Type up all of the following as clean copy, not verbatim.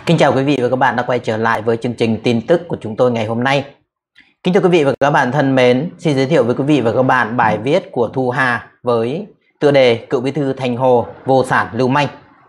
Kính chào quý vị và các bạn đã quay trở lại với chương trình tin tức của chúng tôi ngày hôm nay. Kính thưa quý vị và các bạn thân mến, xin giới thiệu với quý vị và các bạn bài viết của Thu Hà với tựa đề Cựu Bí thư Thành Hồ vô sản lưu manh.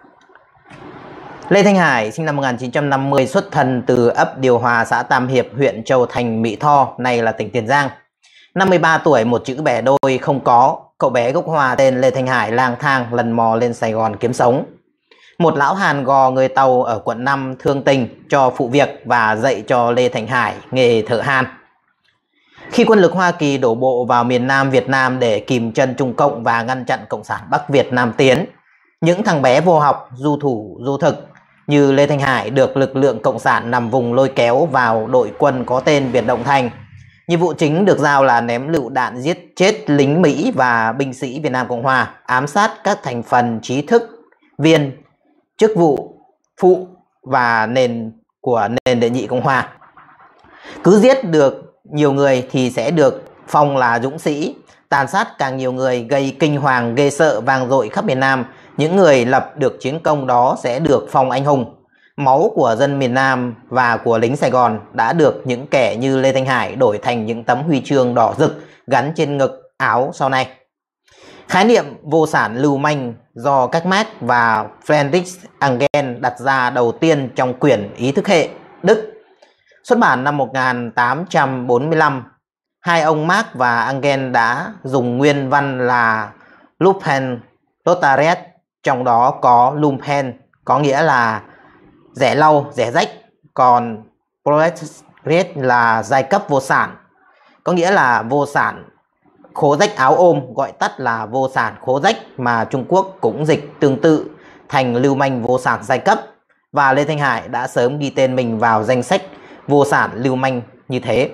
Lê Thanh Hải sinh năm 1950, xuất thân từ ấp Điều Hòa, xã Tam Hiệp, huyện Châu Thành, Mỹ Tho, nay là tỉnh Tiền Giang. Năm 13 tuổi, một chữ bẻ đôi không có, cậu bé gốc Hòa tên Lê Thanh Hải lang thang lần mò lên Sài Gòn kiếm sống. Một lão hàn gò người Tàu ở quận 5 thương tình cho phụ việc và dạy cho Lê Thanh Hải nghề thợ hàn. Khi quân lực Hoa Kỳ đổ bộ vào miền Nam Việt Nam để kìm chân Trung Cộng và ngăn chặn Cộng sản Bắc Việt Nam tiến, những thằng bé vô học, du thủ, du thực như Lê Thanh Hải được lực lượng Cộng sản nằm vùng lôi kéo vào đội quân có tên Biệt Động Thành. Nhiệm vụ chính được giao là ném lựu đạn giết chết lính Mỹ và binh sĩ Việt Nam Cộng Hòa, ám sát các thành phần trí thức, viên, chức vụ phụ và của nền đệ nhị Cộng Hòa. Cứ giết được nhiều người thì sẽ được phong là dũng sĩ, tàn sát càng nhiều người gây kinh hoàng ghê sợ vang dội khắp miền Nam. Những người lập được chiến công đó sẽ được phong anh hùng. Máu của dân miền Nam và của lính Sài Gòn đã được những kẻ như Lê Thanh Hải đổi thành những tấm huy chương đỏ rực gắn trên ngực áo sau này. Khái niệm vô sản lưu manh do các Marx và Friedrich Engels đặt ra đầu tiên trong quyển Ý thức hệ Đức, xuất bản năm 1845. Hai ông Marx và Engels đã dùng nguyên văn là Lumpen Proletariat, trong đó có Lumpen có nghĩa là rẻ lau, rẻ rách, còn Proletariat là giai cấp vô sản, có nghĩa là vô sản khố rách áo ôm, gọi tắt là vô sản khố rách, mà Trung Quốc cũng dịch tương tự thành lưu manh vô sản giai cấp, và Lê Thanh Hải đã sớm ghi tên mình vào danh sách vô sản lưu manh như thế.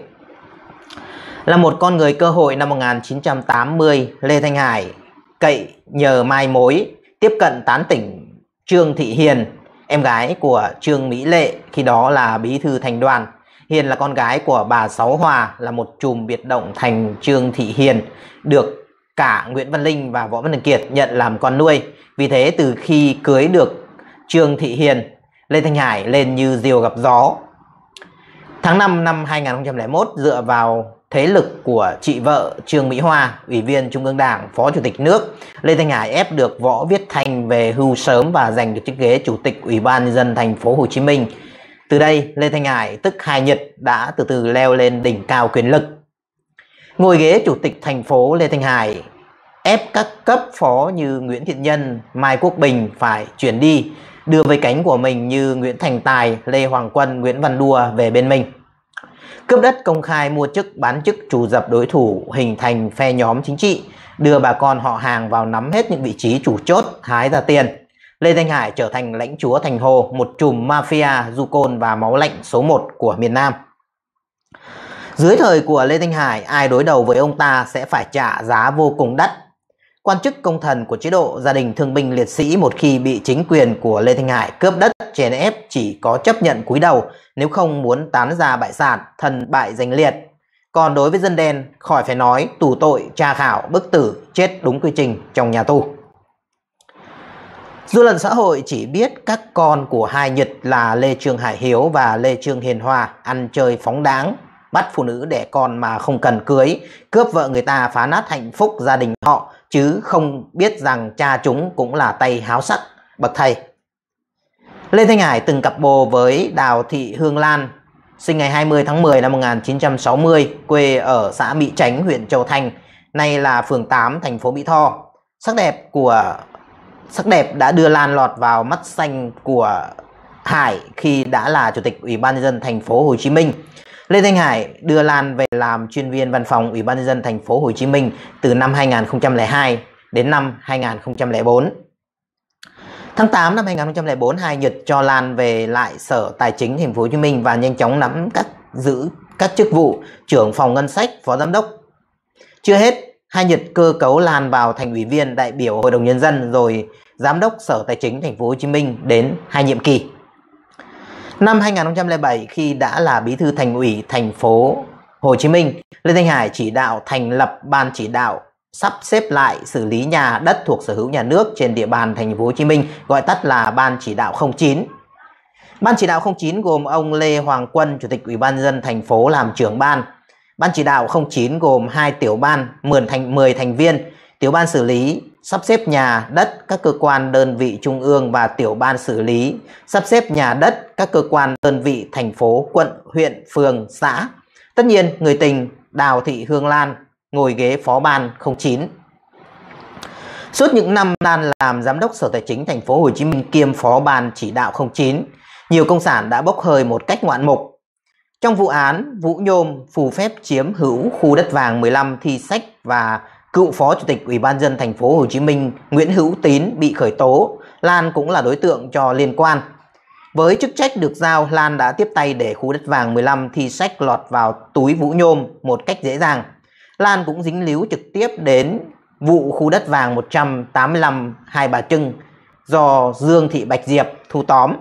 Là một con người cơ hội, năm 1980, Lê Thanh Hải cậy nhờ mai mối tiếp cận tán tỉnh Trương Thị Hiền, em gái của Trương Mỹ Lệ, khi đó là bí thư thành đoàn. Hiền là con gái của bà Sáu Hòa, là một chùm biệt động thành Trương Thị Hiền, được cả Nguyễn Văn Linh và Võ Văn Kiệt nhận làm con nuôi. Vì thế từ khi cưới được Trương Thị Hiền, Lê Thanh Hải lên như diều gặp gió. Tháng 5 năm 2001, dựa vào thế lực của chị vợ Trương Mỹ Hoa, Ủy viên Trung ương Đảng, Phó Chủ tịch nước, Lê Thanh Hải ép được Võ Viết Thanh về hưu sớm và giành được chiếc ghế Chủ tịch Ủy ban nhân dân thành phố Hồ Chí Minh. Từ đây, Lê Thanh Hải tức Hai Nhật đã từ từ leo lên đỉnh cao quyền lực. Ngồi ghế Chủ tịch thành phố, Lê Thanh Hải ép các cấp phó như Nguyễn Thiện Nhân, Mai Quốc Bình phải chuyển đi, đưa với cánh của mình như Nguyễn Thành Tài, Lê Hoàng Quân, Nguyễn Văn Đua về bên mình. Cướp đất công khai, mua chức, bán chức, trù dập đối thủ, hình thành phe nhóm chính trị, đưa bà con họ hàng vào nắm hết những vị trí chủ chốt, hái ra tiền. Lê Thanh Hải trở thành lãnh chúa Thành Hồ, một chùm mafia, du côn và máu lạnh số 1 của miền Nam. Dưới thời của Lê Thanh Hải, ai đối đầu với ông ta sẽ phải trả giá vô cùng đắt. Quan chức công thần của chế độ gia đình thương binh liệt sĩ một khi bị chính quyền của Lê Thanh Hải cướp đất, chèn ép chỉ có chấp nhận cúi đầu, nếu không muốn tán gia bại sản, thân bại danh liệt. Còn đối với dân đen, khỏi phải nói, tù tội, tra khảo, bức tử, chết đúng quy trình trong nhà tù. Dư luận xã hội chỉ biết các con của Hai Nhật là Lê Trương Hải Hiếu và Lê Trương Hiền Hòa ăn chơi phóng đãng, bắt phụ nữ đẻ con mà không cần cưới, cướp vợ người ta, phá nát hạnh phúc gia đình họ, chứ không biết rằng cha chúng cũng là tay háo sắc bậc thầy. Lê Thanh Hải từng cặp bồ với Đào Thị Hương Lan, sinh ngày 20 tháng 10 năm 1960, quê ở xã Mỹ Chánh, huyện Châu Thành, nay là phường 8, thành phố Mỹ Tho. Sắc đẹp đã đưa Lan lọt vào mắt xanh của Hải khi đã là Chủ tịch Ủy ban nhân dân thành phố Hồ Chí Minh. Lê Thanh Hải đưa Lan về làm chuyên viên văn phòng Ủy ban nhân dân thành phố Hồ Chí Minh từ năm 2002 đến năm 2004. Tháng 8 năm 2004, Hai Nhật cho Lan về lại Sở Tài chính thành phố Hồ Chí Minh và nhanh chóng giữ các chức vụ trưởng phòng ngân sách, phó giám đốc. Chưa hết, Hai Nhật cơ cấu Lan vào thành ủy viên, đại biểu Hội đồng nhân dân, rồi giám đốc Sở Tài chính thành phố Hồ Chí Minh đến 2 nhiệm kỳ. Năm 2007, khi đã là bí thư thành ủy thành phố Hồ Chí Minh, Lê Thanh Hải chỉ đạo thành lập ban chỉ đạo sắp xếp lại xử lý nhà đất thuộc sở hữu nhà nước trên địa bàn thành phố Hồ Chí Minh, gọi tắt là ban chỉ đạo 09. Ban chỉ đạo 09 gồm ông Lê Hoàng Quân, Chủ tịch Ủy ban nhân dân thành phố làm trưởng ban. Ban chỉ đạo 09 gồm 2 tiểu ban, 10 thành viên, tiểu ban xử lý sắp xếp nhà đất các cơ quan đơn vị trung ương và tiểu ban xử lý sắp xếp nhà đất các cơ quan đơn vị thành phố, quận, huyện, phường, xã. Tất nhiên, người tình Đào Thị Hương Lan ngồi ghế phó ban 09. Suốt những năm Lan làm giám đốc Sở Tài chính thành phố Hồ Chí Minh kiêm phó ban chỉ đạo 09, nhiều công sản đã bốc hơi một cách ngoạn mục. Trong vụ án Vũ Nhôm phù phép chiếm hữu khu đất vàng 15 Thi Sách và cựu phó chủ tịch Ủy ban nhân dân thành phố Hồ Chí Minh Nguyễn Hữu Tín bị khởi tố, Lan cũng là đối tượng cho liên quan. Với chức trách được giao, Lan đã tiếp tay để khu đất vàng 15 Thi Sách lọt vào túi Vũ Nhôm một cách dễ dàng. Lan cũng dính líu trực tiếp đến vụ khu đất vàng 185 Hai Bà Trưng do Dương Thị Bạch Diệp thu tóm.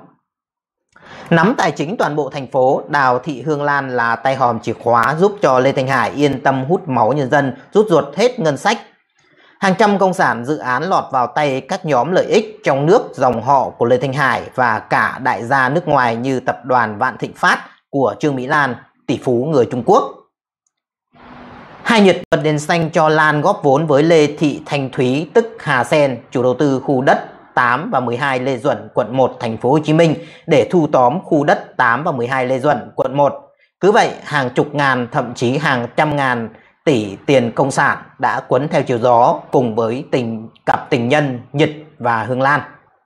Nắm tài chính toàn bộ thành phố, Đào Thị Hương Lan là tay hòm chìa khóa giúp cho Lê Thanh Hải yên tâm hút máu nhân dân, rút ruột hết ngân sách. Hàng trăm công sản dự án lọt vào tay các nhóm lợi ích trong nước dòng họ của Lê Thanh Hải và cả đại gia nước ngoài như tập đoàn Vạn Thịnh Phát của Trương Mỹ Lan, tỷ phú người Trung Quốc. Hai Nhật bật đèn xanh cho Lan góp vốn với Lê Thị Thanh Thúy tức Hà Sen, chủ đầu tư khu đất 8 và 12 Lê Duẩn, quận 1, thành phố Hồ Chí Minh để thu tóm khu đất 8 và 12 Lê Duẩn, quận 1. Cứ vậy, hàng chục ngàn, thậm chí hàng trăm ngàn tỷ tiền công sản đã cuốn theo chiều gió cùng với cặp tình nhân Nhật và Hương Lan.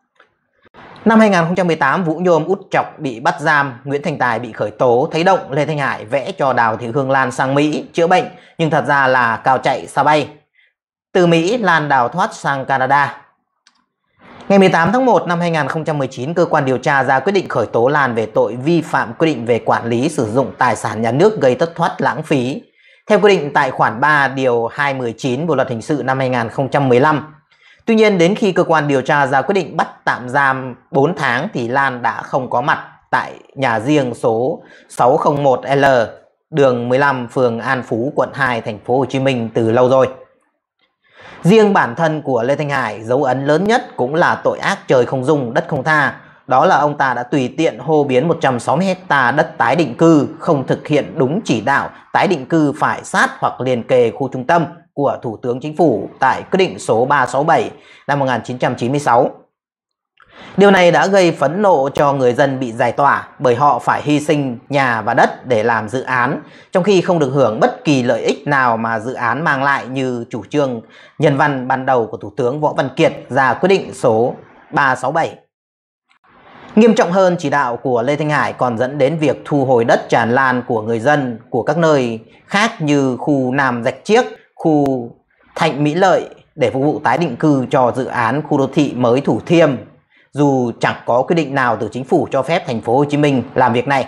Năm 2018, Vũ Nhôm út chọc bị bắt giam, Nguyễn Thành Tài bị khởi tố, thấy động Lê Thanh Hải vẽ cho Đào Thị Hương Lan sang Mỹ chữa bệnh, nhưng thật ra là cào chạy xa bay. Từ Mỹ, Lan đào thoát sang Canada. Ngày 18 tháng 1 năm 2019, cơ quan điều tra ra quyết định khởi tố Lan về tội vi phạm quy định về quản lý sử dụng tài sản nhà nước gây thất thoát lãng phí. Theo quy định tại khoản 3 điều 219 Bộ luật hình sự năm 2015. Tuy nhiên, đến khi cơ quan điều tra ra quyết định bắt tạm giam 4 tháng thì Lan đã không có mặt tại nhà riêng số 601L, đường 15, phường An Phú, quận 2, thành phố Hồ Chí Minh từ lâu rồi. Riêng bản thân của Lê Thanh Hải, dấu ấn lớn nhất cũng là tội ác trời không dung, đất không tha. Đó là ông ta đã tùy tiện hô biến 160 ha đất tái định cư, không thực hiện đúng chỉ đạo tái định cư phải sát hoặc liền kề khu trung tâm của Thủ tướng Chính phủ tại quyết định số 367 năm 1996. Điều này đã gây phẫn nộ cho người dân bị giải tỏa bởi họ phải hy sinh nhà và đất để làm dự án, trong khi không được hưởng bất kỳ lợi ích nào mà dự án mang lại như chủ trương nhân văn ban đầu của Thủ tướng Võ Văn Kiệt ra quyết định số 367. Nghiêm trọng hơn, chỉ đạo của Lê Thanh Hải còn dẫn đến việc thu hồi đất tràn lan của người dân của các nơi khác như khu Nam Rạch Chiếc, khu Thạnh Mỹ Lợi để phục vụ tái định cư cho dự án khu đô thị mới Thủ Thiêm, dù chẳng có quyết định nào từ chính phủ cho phép thành phố Hồ Chí Minh làm việc này.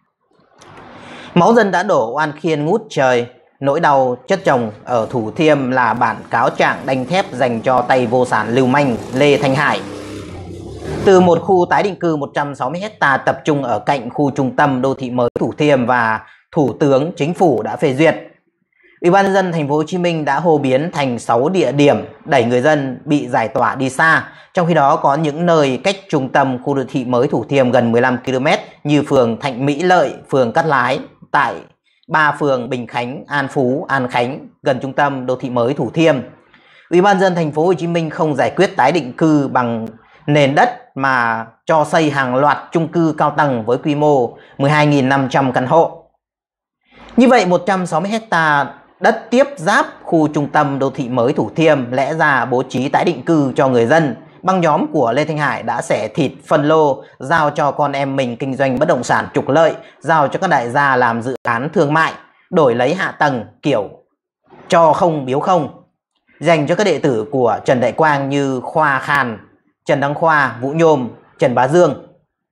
Máu dân đã đổ oan khiên ngút trời, nỗi đau chất chồng ở Thủ Thiêm là bản cáo trạng đanh thép dành cho tay vô sản lưu manh Lê Thanh Hải. Từ một khu tái định cư 160 ha tập trung ở cạnh khu trung tâm đô thị mới Thủ Thiêm và Thủ tướng Chính phủ đã phê duyệt, Ủy ban nhân dân thành phố Hồ Chí Minh đã hô biến thành 6 địa điểm đẩy người dân bị giải tỏa đi xa. Trong khi đó có những nơi cách trung tâm khu đô thị mới Thủ Thiêm gần 15 km như phường Thạnh Mỹ Lợi, phường Cát Lái, tại 3 phường Bình Khánh, An Phú, An Khánh gần trung tâm đô thị mới Thủ Thiêm. Ủy ban nhân dân thành phố Hồ Chí Minh không giải quyết tái định cư bằng nền đất mà cho xây hàng loạt chung cư cao tầng với quy mô 12.500 căn hộ. Như vậy 160 ha đất tiếp giáp khu trung tâm đô thị mới Thủ Thiêm lẽ ra bố trí tái định cư cho người dân, băng nhóm của Lê Thanh Hải đã xẻ thịt phân lô, giao cho con em mình kinh doanh bất động sản trục lợi, giao cho các đại gia làm dự án thương mại, đổi lấy hạ tầng kiểu cho không biếu không, dành cho các đệ tử của Trần Đại Quang như Khoa Khàn, Trần Đăng Khoa, Vũ Nhôm, Trần Bá Dương.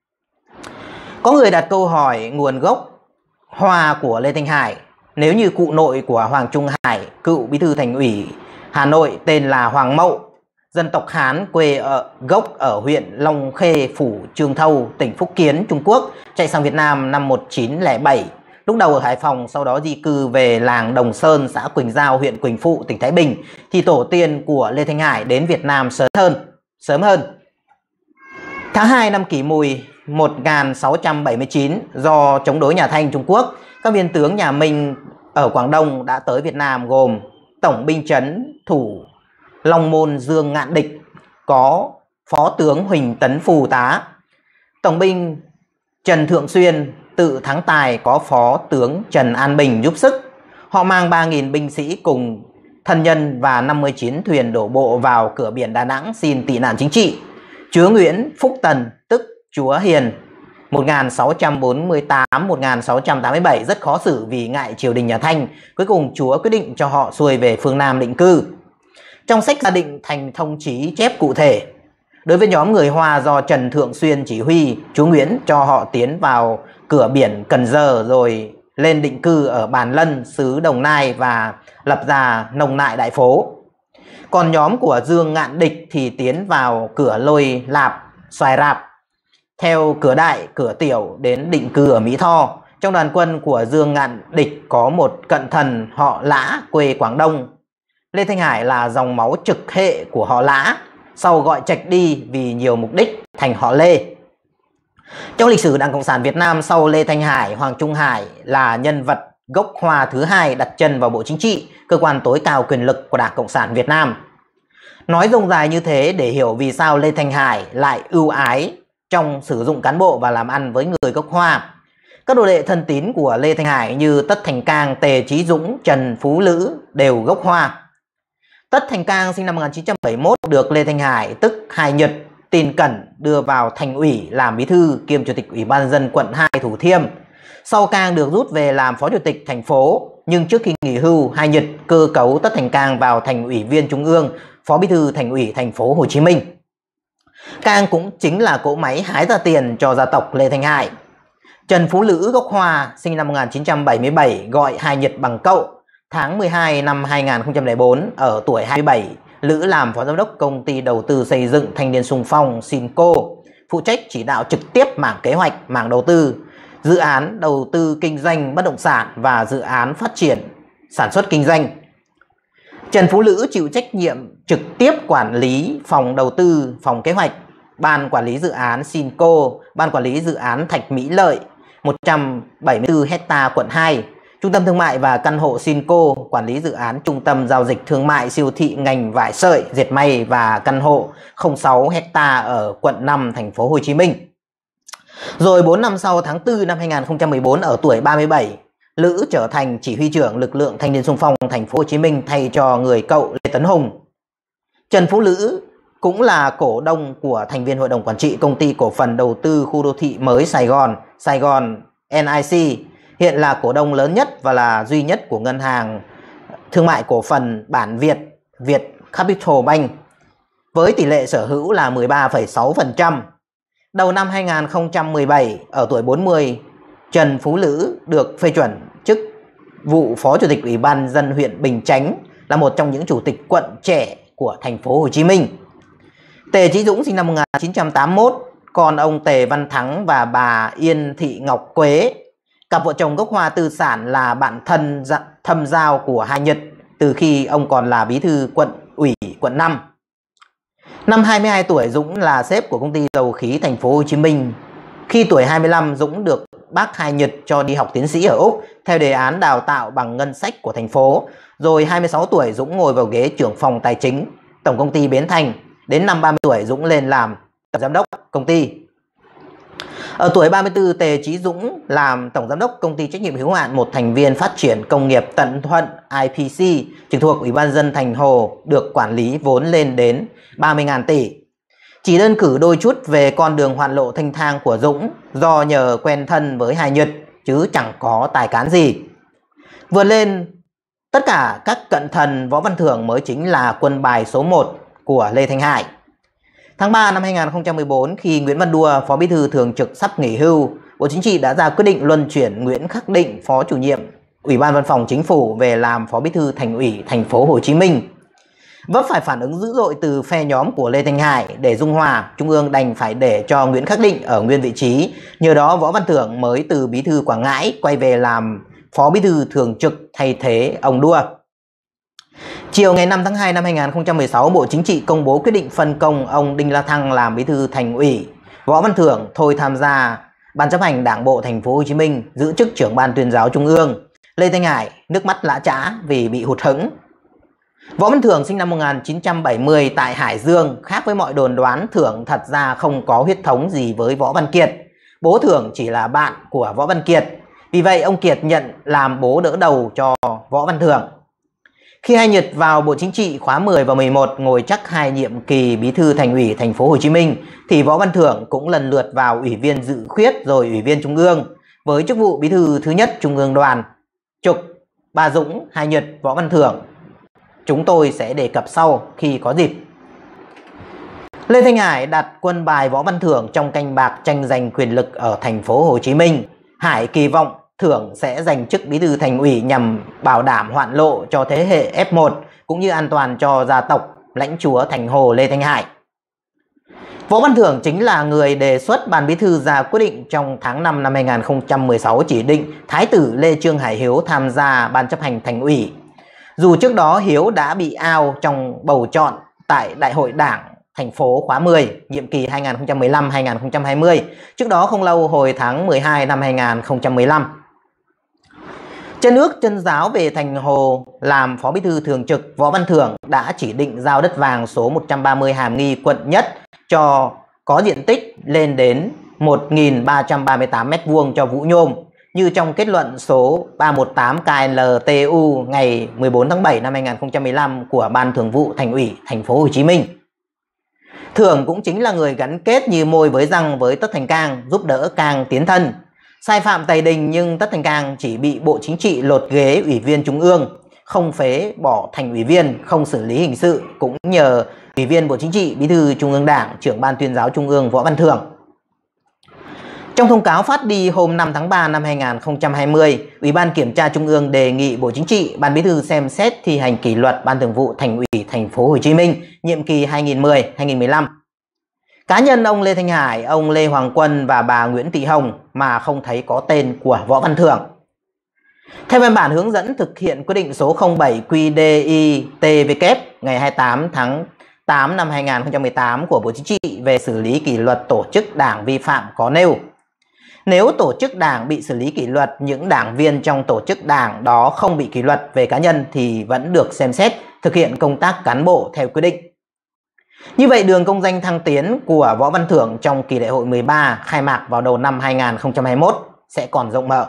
Có người đặt câu hỏi nguồn gốc hoa của Lê Thanh Hải. Nếu như cụ nội của Hoàng Trung Hải, cựu bí thư thành ủy Hà Nội tên là Hoàng Mậu, dân tộc Hán, quê gốc ở huyện Long Khê, phủ Trương Thâu, tỉnh Phúc Kiến, Trung Quốc, chạy sang Việt Nam năm 1907. Lúc đầu ở Hải Phòng, sau đó di cư về làng Đồng Sơn, xã Quỳnh Giao, huyện Quỳnh Phụ, tỉnh Thái Bình, thì tổ tiên của Lê Thanh Hải đến Việt Nam sớm hơn. Tháng 2 năm Kỷ Mùi 1679 do chống đối nhà Thanh Trung Quốc, các viên tướng nhà Minh ở Quảng Đông đã tới Việt Nam gồm Tổng binh trấn thủ Long Môn Dương Ngạn Địch có Phó tướng Huỳnh Tấn Phù tá, Tổng binh Trần Thượng Xuyên tự Thắng Tài có Phó tướng Trần An Bình giúp sức. Họ mang 3.000 binh sĩ cùng thân nhân và 59 thuyền đổ bộ vào cửa biển Đà Nẵng xin tị nạn chính trị. Chúa Nguyễn Phúc Tần tức Chúa Hiền 1648-1687 rất khó xử vì ngại triều đình nhà Thanh. Cuối cùng Chúa quyết định cho họ xuôi về phương Nam định cư. Trong sách gia định thành thông chí chép cụ thể, đối với nhóm người Hoa do Trần Thượng Xuyên chỉ huy, Chúa Nguyễn cho họ tiến vào cửa biển Cần Giờ rồi lên định cư ở Bàn Lân, xứ Đồng Nai và lập ra nông nại Đại Phố. Còn nhóm của Dương Ngạn Địch thì tiến vào cửa Lôi Lạp, Xoài Rạp, theo cửa Đại, cửa Tiểu đến định cư ở Mỹ Tho. Trong đoàn quân của Dương Ngạn Địch có một cận thần họ Lã quê Quảng Đông. Lê Thanh Hải là dòng máu trực hệ của họ Lã, sau gọi trạch đi vì nhiều mục đích thành họ Lê. Trong lịch sử Đảng Cộng sản Việt Nam sau Lê Thanh Hải, Hoàng Trung Hải là nhân vật gốc Hoa thứ hai đặt chân vào Bộ Chính trị, cơ quan tối cao quyền lực của Đảng Cộng sản Việt Nam. Nói rông dài như thế để hiểu vì sao Lê Thanh Hải lại ưu ái trong sử dụng cán bộ và làm ăn với người gốc Hoa. Các đồ đệ thân tín của Lê Thanh Hải như Tất Thành Cang, Tề Chí Dũng, Trần Phú Lữ đều gốc Hoa. Tất Thành Cang sinh năm 1971 được Lê Thanh Hải tức Hải Nhật tin cẩn đưa vào thành ủy làm bí thư kiêm chủ tịch Ủy ban nhân dân quận 2 Thủ Thiêm. Sau Cang được rút về làm phó chủ tịch thành phố, nhưng trước khi nghỉ hưu, Hải Nhật cơ cấu Tất Thành Cang vào thành ủy viên trung ương, phó bí thư thành ủy thành phố Hồ Chí Minh. Cang cũng chính là cỗ máy hái ra tiền cho gia tộc Lê Thanh Hải. Trần Phú Lữ gốc Hoa sinh năm 1977 gọi Hải Nhật bằng cậu. Tháng 12 năm 2004 ở tuổi 27, Lữ làm phó giám đốc công ty đầu tư xây dựng Thanh niên xung phong Sinco, phụ trách chỉ đạo trực tiếp mảng kế hoạch, mảng đầu tư, dự án đầu tư kinh doanh bất động sản và dự án phát triển sản xuất kinh doanh. Trần Phú Lữ chịu trách nhiệm trực tiếp quản lý phòng đầu tư, phòng kế hoạch, ban quản lý dự án Sinco, ban quản lý dự án Thạch Mỹ Lợi 174 ha quận 2, trung tâm thương mại và căn hộ Sinco, quản lý dự án trung tâm giao dịch thương mại siêu thị ngành vải sợi, dệt may và căn hộ 06 ha ở quận 5 thành phố Hồ Chí Minh. Rồi 4 năm sau, tháng 4 năm 2014 ở tuổi 37, Lữ trở thành chỉ huy trưởng lực lượng thanh niên xung phong thành phố Hồ Chí Minh thay cho người cậu Lê Tấn Hùng. Trần Phú Lữ cũng là cổ đông của thành viên hội đồng quản trị công ty cổ phần đầu tư khu đô thị mới Sài Gòn NIC, hiện là cổ đông lớn nhất và là duy nhất của ngân hàng thương mại cổ phần Bản Việt Capital Bank với tỷ lệ sở hữu là 13,6%. Đầu năm 2017 ở tuổi 40, Trần Phú Lữ được phê chuẩn chức vụ phó chủ tịch Ủy ban nhân dân huyện Bình Chánh, là một trong những chủ tịch quận trẻ của thành phố Hồ Chí Minh. Tề Chí Dũng sinh năm 1981, con ông Tề Văn Thắng và bà Yên Thị Ngọc Quế, cặp vợ chồng gốc Hoa tư sản, là bạn thân thâm giao của Hải Nhật từ khi ông còn là bí thư quận ủy quận 5. Năm 22 tuổi, Dũng là sếp của công ty dầu khí thành phố Hồ Chí Minh. Khi tuổi 25, Dũng được bác Hải Nhật cho đi học tiến sĩ ở Úc theo đề án đào tạo bằng ngân sách của thành phố. Rồi 26 tuổi, Dũng ngồi vào ghế trưởng phòng tài chính tổng công ty Bến Thành. Đến năm 30 tuổi, Dũng lên làm giám đốc công ty. Ở tuổi 34, Tề Chí Dũng làm tổng giám đốc công ty trách nhiệm hữu hạn một thành viên phát triển công nghiệp Tận Thuận IPC trực thuộc Ủy ban nhân dân thành Hồ, được quản lý vốn lên đến 30.000 tỷ. Chỉ đơn cử đôi chút về con đường hoạn lộ thanh thang của Dũng do nhờ quen thân với Hải Nhật chứ chẳng có tài cán gì. Vượt lên tất cả các cận thần, Võ Văn Thưởng mới chính là quân bài số 1 của Lê Thanh Hải. Tháng 3 năm 2014, khi Nguyễn Văn Đua, Phó Bí thư Thường trực sắp nghỉ hưu, Bộ Chính trị đã ra quyết định luân chuyển Nguyễn Khắc Định, Phó Chủ nhiệm Ủy ban Văn phòng Chính phủ về làm Phó Bí thư Thành ủy thành phố Hồ Chí Minh. Vấp phải phản ứng dữ dội từ phe nhóm của Lê Thanh Hải để dung hòa, Trung ương đành phải để cho Nguyễn Khắc Định ở nguyên vị trí. Nhờ đó, Võ Văn Thưởng mới từ Bí thư Quảng Ngãi quay về làm Phó Bí thư Thường trực thay thế ông Đua. Chiều ngày 5 tháng 2 năm 2016, Bộ Chính trị công bố quyết định phân công ông Đinh La Thăng làm Bí thư Thành ủy, Võ Văn Thưởng thôi tham gia Ban chấp hành Đảng bộ Thành phố Hồ Chí Minh, giữ chức trưởng Ban Tuyên giáo Trung ương. Lê Thanh Hải nước mắt lã chã vì bị hụt hẫng. Võ Văn Thưởng sinh năm 1970 tại Hải Dương. Khác với mọi đồn đoán, Thưởng thật ra không có huyết thống gì với Võ Văn Kiệt. Bố Thưởng chỉ là bạn của Võ Văn Kiệt. Vì vậy ông Kiệt nhận làm bố đỡ đầu cho Võ Văn Thưởng. Khi hai Nhật vào Bộ Chính trị khóa 10 và 11 ngồi chắc 2 nhiệm kỳ Bí thư Thành ủy Thành phố Hồ Chí Minh thì Võ Văn Thưởng cũng lần lượt vào Ủy viên dự khuyết rồi Ủy viên Trung ương với chức vụ Bí thư thứ nhất Trung ương Đoàn. Trục, Bà Dũng, hai Nhật, Võ Văn Thưởng chúng tôi sẽ đề cập sau khi có dịp. Lê Thanh Hải đặt quân bài Võ Văn Thưởng trong canh bạc tranh giành quyền lực ở Thành phố Hồ Chí Minh. Hải kỳ vọng Thưởng sẽ giành chức Bí thư Thành ủy nhằm bảo đảm hoạn lộ cho thế hệ F1 cũng như an toàn cho gia tộc lãnh chúa Thành Hồ Lê Thanh Hải. Võ Văn Thưởng chính là người đề xuất Ban Bí thư ra quyết định trong tháng 5 năm 2016 chỉ định Thái tử Lê Trương Hải Hiếu tham gia Ban chấp hành Thành ủy. Dù trước đó Hiếu đã bị out trong bầu chọn tại Đại hội Đảng thành phố khóa 10, nhiệm kỳ 2015-2020, trước đó không lâu hồi tháng 12 năm 2015. Chân ước chân giáo về Thành Hồ làm Phó Bí thư Thường trực, Võ Văn Thưởng đã chỉ định giao đất vàng số 130 Hàm Nghi, quận Nhất cho có diện tích lên đến 1.338 m² cho Vũ Nhôm, như trong kết luận số 318 KLTU ngày 14 tháng 7 năm 2015 của Ban Thường vụ Thành ủy Thành phố Hồ Chí Minh. Thưởng cũng chính là người gắn kết như môi với răng với Tất Thành Cang, giúp đỡ Cang tiến thân. Sai phạm tày đình nhưng Tất Thành Cang chỉ bị Bộ Chính trị lột ghế Ủy viên Trung ương, không phế bỏ thành ủy viên, không xử lý hình sự, cũng nhờ Ủy viên Bộ Chính trị, Bí thư Trung ương Đảng, trưởng Ban Tuyên giáo Trung ương Võ Văn Thưởng. Trong thông cáo phát đi hôm 5 tháng 3 năm 2020, Ủy ban Kiểm tra Trung ương đề nghị Bộ Chính trị, Ban Bí thư xem xét thi hành kỷ luật Ban Thường vụ Thành ủy Thành phố Hồ Chí Minh nhiệm kỳ 2010-2015. Cá nhân ông Lê Thanh Hải, ông Lê Hoàng Quân và bà Nguyễn Thị Hồng mà không thấy có tên của Võ Văn Thưởng. Theo văn bản hướng dẫn thực hiện quyết định số 07 QĐ-ITWK ngày 28 tháng 8 năm 2018 của Bộ Chính trị về xử lý kỷ luật tổ chức đảng vi phạm có nêu: nếu tổ chức đảng bị xử lý kỷ luật, những đảng viên trong tổ chức đảng đó không bị kỷ luật về cá nhân thì vẫn được xem xét thực hiện công tác cán bộ theo quy định. Như vậy, đường công danh thăng tiến của Võ Văn Thưởng trong kỳ đại hội 13 khai mạc vào đầu năm 2021 sẽ còn rộng mở.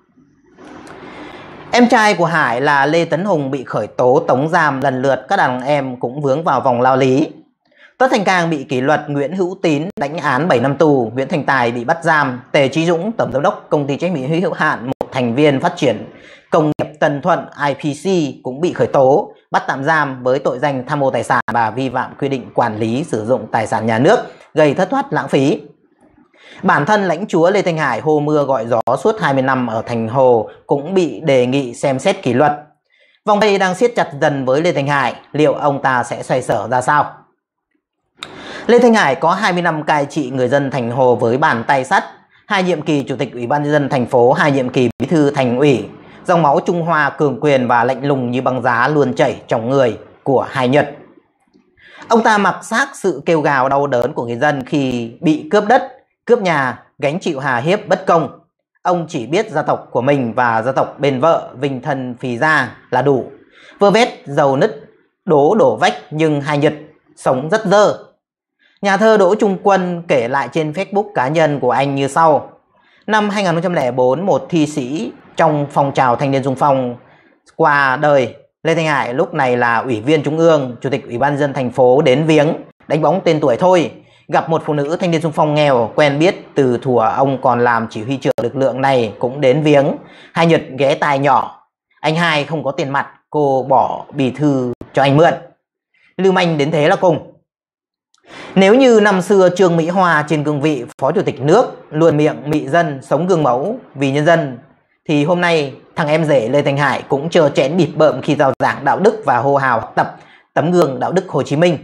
Em trai của Hải là Lê Tấn Hùng bị khởi tố tống giam, lần lượt các đàn em cũng vướng vào vòng lao lý. Tất Thành Cang bị kỷ luật, Nguyễn Hữu Tín đánh án 7 năm tù, Nguyễn Thành Tài bị bắt giam, Tề Chí Dũng, tổng giám đốc công ty trách nhiệm hữu hạn một thành viên phát triển công nghiệp Tân Thuận IPC cũng bị khởi tố, bắt tạm giam với tội danh tham mô tài sản và vi phạm quy định quản lý sử dụng tài sản nhà nước, gây thất thoát lãng phí. Bản thân lãnh chúa Lê Thanh Hải hô mưa gọi gió suốt 20 năm ở Thành Hồ cũng bị đề nghị xem xét kỷ luật. Vòng vây đang siết chặt dần với Lê Thanh Hải, liệu ông ta sẽ xoay sở ra sao? Lê Thanh Hải có 20 năm cai trị người dân Thành Hồ với bàn tay sắt, 2 nhiệm kỳ Chủ tịch Ủy ban nhân dân thành phố, 2 nhiệm kỳ Bí thư Thành ủy. Dòng máu Trung Hoa cường quyền và lạnh lùng như băng giá luôn chảy trong người của hai Nhật. Ông ta mặc xác sự kêu gào đau đớn của người dân khi bị cướp đất, cướp nhà, gánh chịu hà hiếp bất công. Ông chỉ biết gia tộc của mình và gia tộc bên vợ vinh thân phì ra là đủ. Vơ vét, dầu nứt, đổ vách nhưng hai Nhật sống rất dơ. Nhà thơ Đỗ Trung Quân kể lại trên Facebook cá nhân của anh như sau. Năm 2004, một thi sĩ trong phong trào thanh niên xung phong qua đời. Lê Thanh Hải lúc này là Ủy viên Trung ương, Chủ tịch Ủy ban nhân dân thành phố đến viếng, đánh bóng tên tuổi thôi. Gặp một phụ nữ thanh niên xung phong nghèo, quen biết từ thuở ông còn làm chỉ huy trưởng lực lượng này cũng đến viếng. Hai Nhật ghé tai nhỏ. Anh hai không có tiền mặt, cô bỏ bì thư cho anh mượn. Lưu manh đến thế là cùng. Nếu như năm xưa Trương Mỹ Hoa trên cương vị Phó Chủ tịch nước luôn miệng mị dân, sống gương mẫu vì nhân dân, thì hôm nay thằng em rể Lê Thanh Hải cũng trơ chẽn bịp bợm khi rao giảng đạo đức và hô hào học tập tấm gương đạo đức Hồ Chí Minh.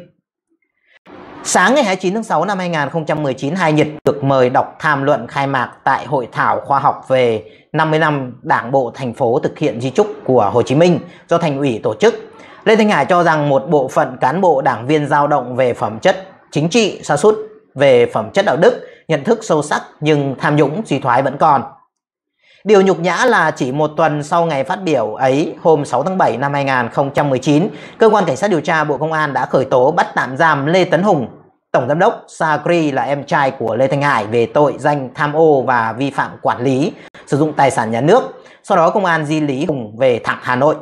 Sáng ngày 29 tháng 6 năm 2019, hai Nhật được mời đọc tham luận khai mạc tại Hội thảo khoa học về 50 năm Đảng bộ thành phố thực hiện di chúc của Hồ Chí Minh do Thành ủy tổ chức. Lê Thanh Hải cho rằng một bộ phận cán bộ đảng viên dao động về phẩm chất chính trị, sa sút về phẩm chất đạo đức nhận thức sâu sắc nhưng tham nhũng suy thoái vẫn còn. Điều nhục nhã là chỉ một tuần sau ngày phát biểu ấy, hôm 6 tháng 7 năm 2019, Cơ quan Cảnh sát điều tra Bộ Công an đã khởi tố bắt tạm giam Lê Tấn Hùng, Tổng Giám đốc Sacri là em trai của Lê Thanh Hải về tội danh tham ô và vi phạm quản lý, sử dụng tài sản nhà nước. Sau đó công an di lý Hùng về thẳng Hà Nội.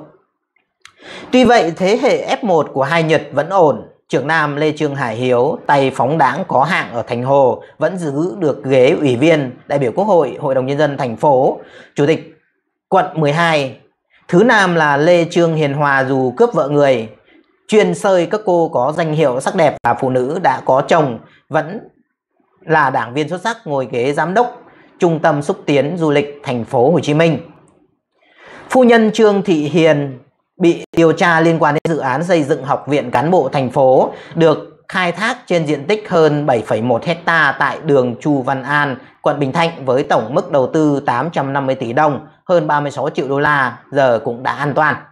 Tuy vậy, thế hệ F1 của hai Nhật vẫn ổn. Trưởng Nam Lê Trương Hải Hiếu, tay phóng đãng có hạng ở Thành Hồ, vẫn giữ được ghế ủy viên, đại biểu Quốc hội, Hội đồng Nhân dân thành phố, Chủ tịch quận 12. Thứ Nam là Lê Trương Hiền Hòa dù cướp vợ người, chuyên sơi các cô có danh hiệu sắc đẹp và phụ nữ đã có chồng, vẫn là đảng viên xuất sắc ngồi ghế giám đốc Trung tâm xúc tiến du lịch thành phố Hồ Chí Minh. Phu nhân Trương Thị Hiền bị điều tra liên quan đến dự án xây dựng Học viện Cán bộ thành phố được khai thác trên diện tích hơn 7,1 hecta tại đường Chu Văn An, quận Bình Thạnh với tổng mức đầu tư 850 tỷ đồng, hơn 36 triệu đô la, giờ cũng đã an toàn.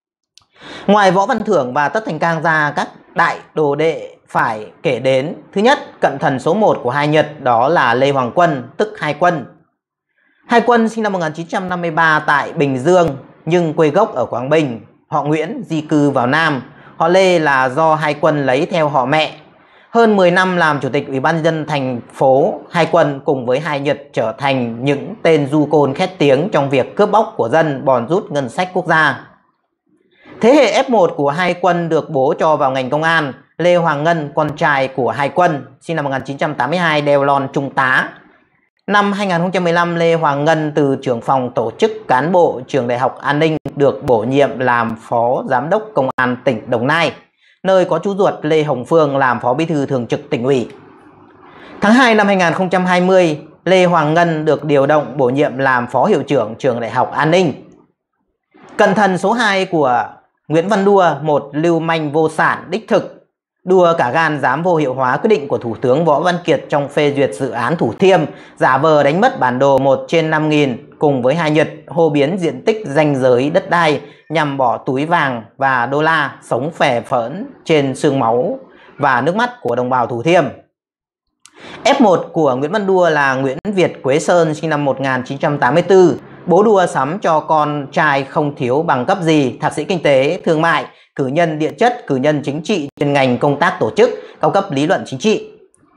Ngoài Võ Văn Thưởng và Tất Thành Cang ra, các đại đồ đệ phải kể đến. Thứ nhất, cận thần số 1 của hai Nhật đó là Lê Hoàng Quân, tức Hai Quân. Hai Quân sinh năm 1953 tại Bình Dương nhưng quê gốc ở Quảng Bình. Họ Nguyễn di cư vào Nam. Họ Lê là do Hai Quân lấy theo họ mẹ. Hơn 10 năm làm Chủ tịch Ủy ban nhân dân thành phố, Hai Quân cùng với hai Nhật trở thành những tên du côn khét tiếng trong việc cướp bóc của dân, bòn rút ngân sách quốc gia. Thế hệ F1 của Hai Quân được bố cho vào ngành công an. Lê Hoàng Ngân, con trai của Hai Quân, sinh năm 1982, đeo lon trung tá. Năm 2015, Lê Hoàng Ngân từ trưởng phòng tổ chức cán bộ Trường Đại học An ninh được bổ nhiệm làm Phó Giám đốc Công an tỉnh Đồng Nai, nơi có chú ruột Lê Hồng Phương làm Phó Bí thư Thường trực Tỉnh ủy. Tháng 2 năm 2020, Lê Hoàng Ngân được điều động bổ nhiệm làm Phó Hiệu trưởng Trường Đại học An ninh. Cận thần số 2 của Nguyễn Văn Đua, một lưu manh vô sản đích thực. Đua cả gan dám vô hiệu hóa quyết định của Thủ tướng Võ Văn Kiệt trong phê duyệt dự án Thủ Thiêm, giả vờ đánh mất bản đồ 1/5000 cùng với hai Nhật hô biến diện tích ranh giới đất đai nhằm bỏ túi vàng và đô la sống phè phỡn trên xương máu và nước mắt của đồng bào Thủ Thiêm. F1 của Nguyễn Văn Đua là Nguyễn Việt Quế Sơn, sinh năm 1984. Bố Đua sắm cho con trai không thiếu bằng cấp gì, thạc sĩ kinh tế, thương mại, cử nhân địa chất, cử nhân chính trị chuyên ngành công tác tổ chức, cao cấp lý luận chính trị.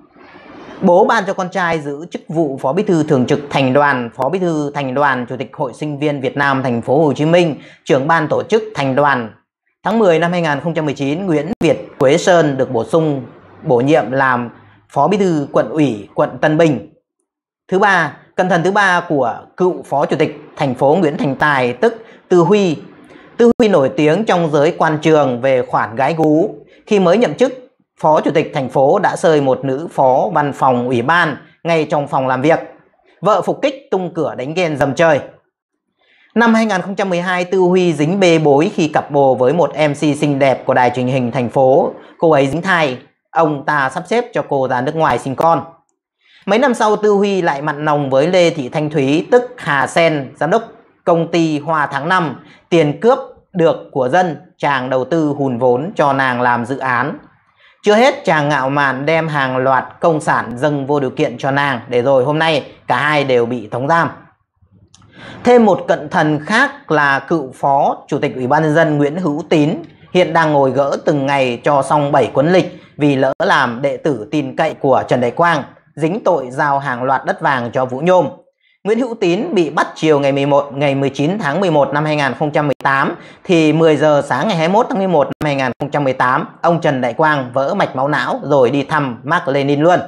Bố ban cho con trai giữ chức vụ Phó Bí thư Thường trực Thành đoàn, Phó Bí thư Thành đoàn, Chủ tịch Hội Sinh viên Việt Nam thành phố Hồ Chí Minh, trưởng ban tổ chức Thành đoàn. Tháng 10 năm 2019, Nguyễn Việt Quế Sơn được bổ nhiệm làm Phó Bí thư Quận ủy quận Tân Bình. Thứ ba, cận thần thứ ba của cựu Phó Chủ tịch thành phố Nguyễn Thành Tài, tức Tư Huy. Tư Huy nổi tiếng trong giới quan trường về khoản gái gú. Khi mới nhậm chức, Phó Chủ tịch thành phố đã sơi một nữ phó văn phòng ủy ban ngay trong phòng làm việc. Vợ phục kích tung cửa đánh ghen dầm trời. Năm 2012, Tư Huy dính bê bối khi cặp bồ với một MC xinh đẹp của đài truyền hình thành phố. Cô ấy dính thai, ông ta sắp xếp cho cô ra nước ngoài sinh con. Mấy năm sau, Tư Huy lại mặn nồng với Lê Thị Thanh Thúy, tức Hà Sen, giám đốc công ty Hoa Tháng 5. Tiền cướp được của dân, chàng đầu tư hùn vốn cho nàng làm dự án. Chưa hết, chàng ngạo mạn đem hàng loạt công sản dâng vô điều kiện cho nàng, để rồi hôm nay cả hai đều bị tống giam. Thêm một cận thần khác là cựu Phó Chủ tịch Ủy ban nhân dân Nguyễn Hữu Tín, hiện đang ngồi gỡ từng ngày cho xong 7 cuốn lịch vì lỡ làm đệ tử tin cậy của Trần Đại Quang, dính tội giao hàng loạt đất vàng cho Vũ Nhôm. Nguyễn Hữu Tín bị bắt chiều ngày 19 tháng 11 năm 2018 thì 10 giờ sáng ngày 21 tháng 11 năm 2018, ông Trần Đại Quang vỡ mạch máu não rồi đi thăm Mác Lênin luôn.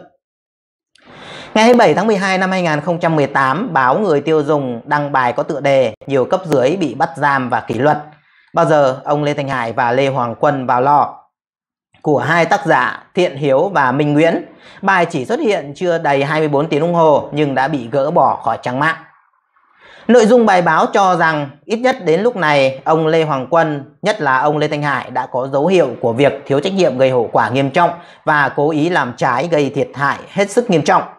Ngày 27 tháng 12 năm 2018, báo Người Tiêu Dùng đăng bài có tựa đề nhiều cấp dưới bị bắt giam và kỷ luật. Bao giờ ông Lê Thanh Hải và Lê Hoàng Quân vào lò, của hai tác giả Thiện Hiếu và Minh Nguyễn. Bài chỉ xuất hiện chưa đầy 24 tiếng đồng hồ nhưng đã bị gỡ bỏ khỏi trang mạng. Nội dung bài báo cho rằng ít nhất đến lúc này, ông Lê Hoàng Quân, nhất là ông Lê Thanh Hải đã có dấu hiệu của việc thiếu trách nhiệm gây hậu quả nghiêm trọng và cố ý làm trái gây thiệt hại hết sức nghiêm trọng.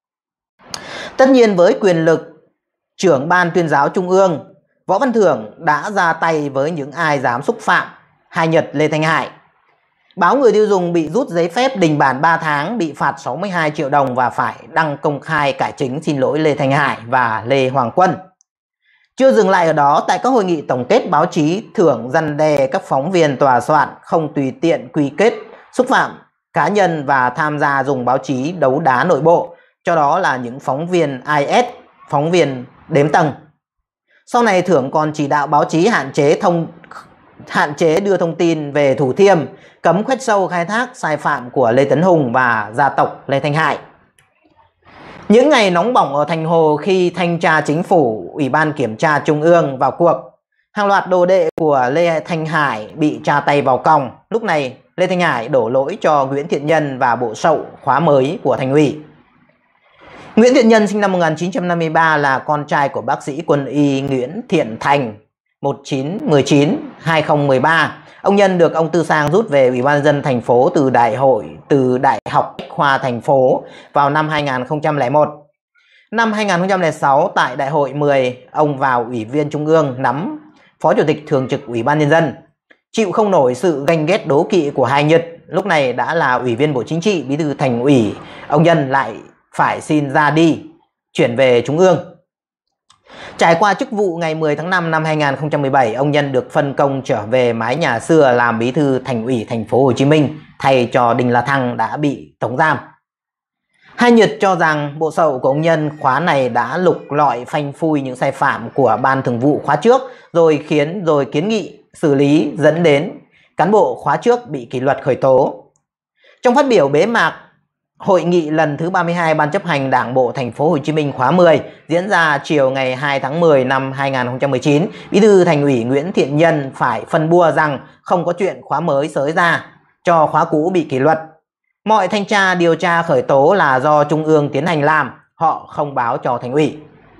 Tất nhiên với quyền lực trưởng Ban Tuyên giáo Trung ương, Võ Văn Thưởng đã ra tay với những ai dám xúc phạm hai Nhật Lê Thanh Hải. Báo Người tiêu dùng bị rút giấy phép đình bản 3 tháng, bị phạt 62 triệu đồng và phải đăng công khai cải chính xin lỗi Lê Thanh Hải và Lê Hoàng Quân. Chưa dừng lại ở đó, tại các hội nghị tổng kết báo chí thưởng răn đe các phóng viên tòa soạn không tùy tiện quy kết, xúc phạm cá nhân và tham gia dùng báo chí đấu đá nội bộ, cho đó là những phóng viên IS, phóng viên đếm tầng. Sau này thưởng còn chỉ đạo báo chí hạn chế đưa thông tin về Thủ Thiêm, cấm khoét sâu khai thác sai phạm của Lê Tấn Hùng và gia tộc Lê Thanh Hải. Những ngày nóng bỏng ở Thành Hồ khi Thanh tra Chính phủ, Ủy ban Kiểm tra Trung ương vào cuộc, hàng loạt đồ đệ của Lê Thanh Hải bị tra tay vào còng. Lúc này Lê Thanh Hải đổ lỗi cho Nguyễn Thiện Nhân và bộ sậu khóa mới của Thành ủy. Nguyễn Thiện Nhân sinh năm 1953 là con trai của bác sĩ quân y Nguyễn Thiện Thành 1919-2013. Ông Nhân được ông Tư Sang rút về Ủy ban nhân dân thành phố từ Đại học Bách khoa thành phố vào năm 2001. Năm 2006 tại Đại hội 10, ông vào Ủy viên Trung ương nắm Phó Chủ tịch Thường trực Ủy ban Nhân dân. Chịu không nổi sự ganh ghét đố kỵ của hai Nhật, lúc này đã là Ủy viên Bộ Chính trị, Bí thư Thành ủy, ông Nhân lại phải xin ra đi, chuyển về Trung ương. Trải qua chức vụ ngày 10 tháng 5 năm 2017, ông Nhân được phân công trở về mái nhà xưa làm Bí thư Thành ủy Thành phố Hồ Chí Minh thay cho Đinh La Thăng đã bị tống giam. Hai Nhật cho rằng bộ sậu của ông Nhân khóa này đã lục lọi phanh phui những sai phạm của ban thường vụ khóa trước rồi kiến nghị xử lý, dẫn đến cán bộ khóa trước bị kỷ luật khởi tố. Trong phát biểu bế mạc Hội nghị lần thứ 32 Ban chấp hành Đảng bộ Thành phố Hồ Chí Minh khóa 10 diễn ra chiều ngày 2 tháng 10 năm 2019, Bí thư Thành ủy Nguyễn Thiện Nhân phải phân bua rằng không có chuyện khóa mới xới ra cho khóa cũ bị kỷ luật. Mọi thanh tra điều tra khởi tố là do Trung ương tiến hành làm, họ không báo cho Thành ủy.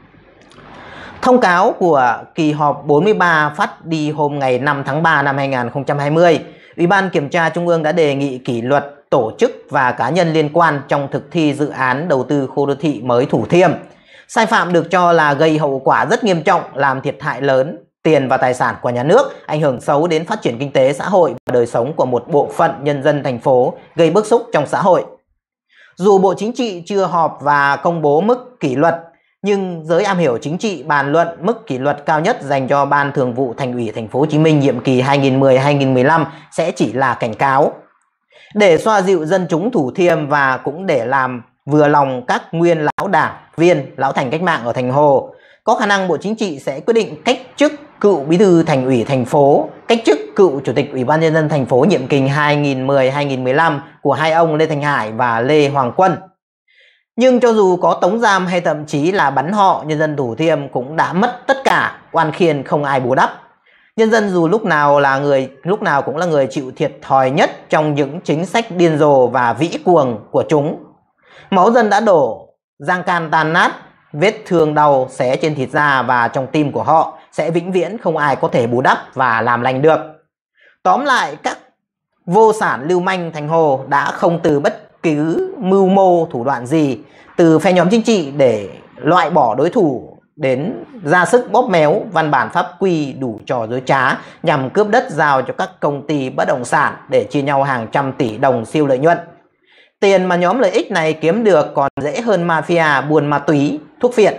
Thông cáo của kỳ họp 43 phát đi hôm ngày 5 tháng 3 năm 2020, Ủy ban Kiểm tra Trung ương đã đề nghị kỷ luật tổ chức và cá nhân liên quan trong thực thi dự án đầu tư khu đô thị mới Thủ Thiêm. Sai phạm được cho là gây hậu quả rất nghiêm trọng, làm thiệt hại lớn tiền và tài sản của nhà nước, ảnh hưởng xấu đến phát triển kinh tế xã hội và đời sống của một bộ phận nhân dân thành phố, gây bức xúc trong xã hội. Dù Bộ Chính trị chưa họp và công bố mức kỷ luật, nhưng giới am hiểu chính trị bàn luận mức kỷ luật cao nhất dành cho Ban Thường vụ Thành ủy Thành phố Hồ Chí Minh nhiệm kỳ 2010-2015 sẽ chỉ là cảnh cáo. Để xoa dịu dân chúng Thủ Thiêm và cũng để làm vừa lòng các nguyên lão đảng viên, lão thành cách mạng ở Thành Hồ, có khả năng Bộ Chính trị sẽ quyết định cách chức cựu Bí thư Thành ủy thành phố, cách chức cựu Chủ tịch Ủy ban Nhân dân thành phố nhiệm kỳ 2010-2015 của hai ông Lê Thanh Hải và Lê Hoàng Quân. Nhưng cho dù có tống giam hay thậm chí là bắn họ, nhân dân Thủ Thiêm cũng đã mất tất cả, oan khiên không ai bù đắp. Nhân dân dù lúc nào cũng là người chịu thiệt thòi nhất trong những chính sách điên rồ và vĩ cuồng của chúng. Máu dân đã đổ, răng can tan nát, vết thương đau xé trên thịt da và trong tim của họ sẽ vĩnh viễn không ai có thể bù đắp và làm lành được. Tóm lại, các vô sản lưu manh Thành Hồ đã không từ bất cứ mưu mô thủ đoạn gì, từ phe nhóm chính trị để loại bỏ đối thủ đến ra sức bóp méo văn bản pháp quy đủ trò dối trá nhằm cướp đất giao cho các công ty bất động sản để chia nhau hàng trăm tỷ đồng siêu lợi nhuận. Tiền mà nhóm lợi ích này kiếm được còn dễ hơn mafia buôn ma túy, thuốc phiện.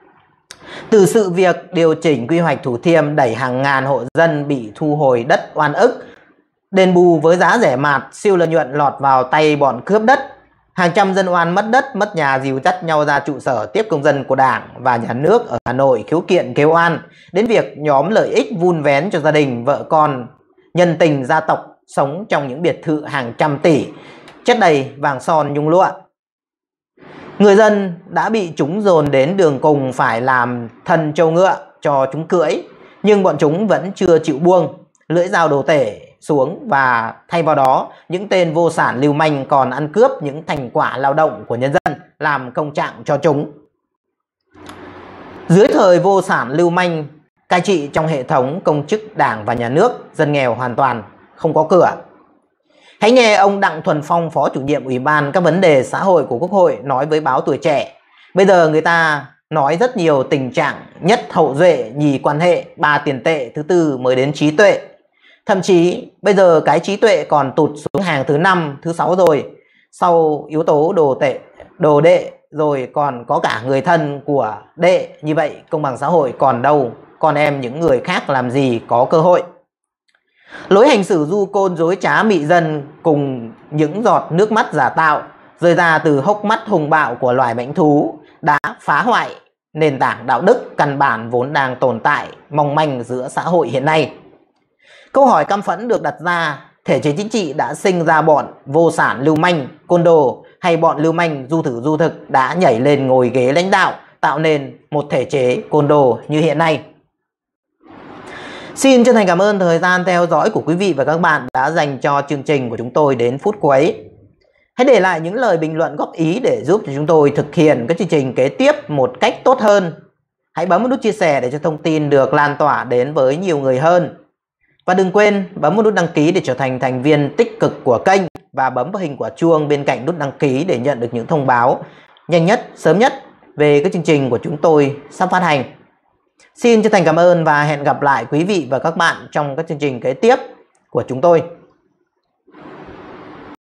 Từ sự việc điều chỉnh quy hoạch Thủ Thiêm đẩy hàng ngàn hộ dân bị thu hồi đất oan ức, đền bù với giá rẻ mạt, siêu lợi nhuận lọt vào tay bọn cướp đất, hàng trăm dân oan mất đất, mất nhà dìu dắt nhau ra trụ sở tiếp công dân của Đảng và Nhà nước ở Hà Nội khiếu kiện kêu oan, đến việc nhóm lợi ích vun vén cho gia đình, vợ con, nhân tình gia tộc sống trong những biệt thự hàng trăm tỷ, chất đầy vàng son nhung lụa. Người dân đã bị chúng dồn đến đường cùng phải làm thân trâu ngựa cho chúng cưỡi, nhưng bọn chúng vẫn chưa chịu buông lưỡi dao đồ tể xuống, và thay vào đó những tên vô sản lưu manh còn ăn cướp những thành quả lao động của nhân dân làm công trạng cho chúng. Dưới thời vô sản lưu manh cai trị trong hệ thống công chức Đảng và Nhà nước, dân nghèo hoàn toàn không có cửa. Hãy nghe ông Đặng Thuần Phong, Phó Chủ nhiệm Ủy ban các vấn đề xã hội của Quốc hội nói với báo Tuổi Trẻ. Bây giờ người ta nói rất nhiều tình trạng nhất hậu duệ, nhì quan hệ, ba tiền tệ, thứ tư mới đến trí tuệ. Thậm chí bây giờ cái trí tuệ còn tụt xuống hàng thứ 5, thứ 6 rồi. Sau yếu tố đồ đệ rồi còn có cả người thân của đệ. Như vậy công bằng xã hội còn đâu, con em những người khác làm gì có cơ hội. Lối hành xử du côn dối trá mị dân cùng những giọt nước mắt giả tạo rơi ra từ hốc mắt hùng bạo của loài mãnh thú đã phá hoại nền tảng đạo đức căn bản vốn đang tồn tại mong manh giữa xã hội hiện nay. Câu hỏi căm phẫn được đặt ra, thể chế chính trị đã sinh ra bọn vô sản lưu manh, côn đồ hay bọn lưu manh du thử du thực đã nhảy lên ngồi ghế lãnh đạo tạo nên một thể chế côn đồ như hiện nay. Xin chân thành cảm ơn thời gian theo dõi của quý vị và các bạn đã dành cho chương trình của chúng tôi đến phút cuối. Hãy để lại những lời bình luận góp ý để giúp cho chúng tôi thực hiện các chương trình kế tiếp một cách tốt hơn. Hãy bấm vào nút chia sẻ để cho thông tin được lan tỏa đến với nhiều người hơn. Và đừng quên bấm vào nút đăng ký để trở thành thành viên tích cực của kênh và bấm vào hình quả chuông bên cạnh nút đăng ký để nhận được những thông báo nhanh nhất, sớm nhất về các chương trình của chúng tôi sắp phát hành. Xin chân thành cảm ơn và hẹn gặp lại quý vị và các bạn trong các chương trình kế tiếp của chúng tôi.